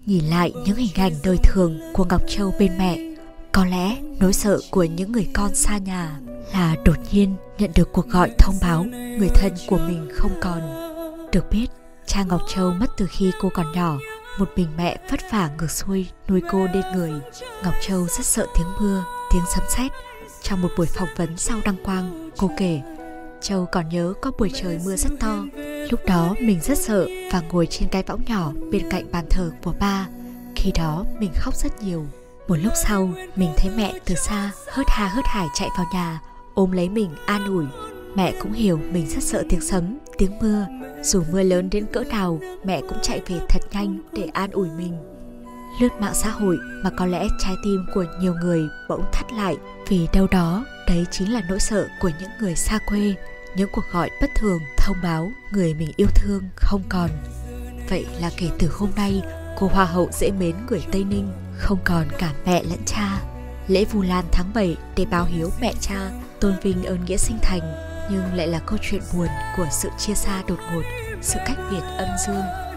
Nhìn lại những hình ảnh đời thường của Ngọc Châu bên mẹ, có lẽ nỗi sợ của những người con xa nhà là đột nhiên nhận được cuộc gọi thông báo người thân của mình không còn. Được biết, cha Ngọc Châu mất từ khi cô còn nhỏ, một mình mẹ vất vả ngược xuôi nuôi cô nên người. Ngọc Châu rất sợ tiếng mưa, tiếng sấm sét. Trong một buổi phỏng vấn sau đăng quang, cô kể Châu còn nhớ có buổi trời mưa rất to. Lúc đó mình rất sợ và ngồi trên cái võng nhỏ bên cạnh bàn thờ của ba. Khi đó mình khóc rất nhiều. Một lúc sau, mình thấy mẹ từ xa hớt ha hớt hải chạy vào nhà, ôm lấy mình an ủi. Mẹ cũng hiểu mình rất sợ tiếng sấm, tiếng mưa. Dù mưa lớn đến cỡ nào, mẹ cũng chạy về thật nhanh để an ủi mình. Lướt mạng xã hội mà có lẽ trái tim của nhiều người bỗng thắt lại, vì đâu đó đấy chính là nỗi sợ của những người xa quê. Những cuộc gọi bất thường thông báo người mình yêu thương không còn. Vậy là kể từ hôm nay, cô hoa hậu dễ mến người Tây Ninh không còn cả mẹ lẫn cha. Lễ Vu Lan tháng 7 để báo hiếu mẹ cha, tôn vinh ơn nghĩa sinh thành, nhưng lại là câu chuyện buồn của sự chia xa đột ngột, sự cách biệt âm dương.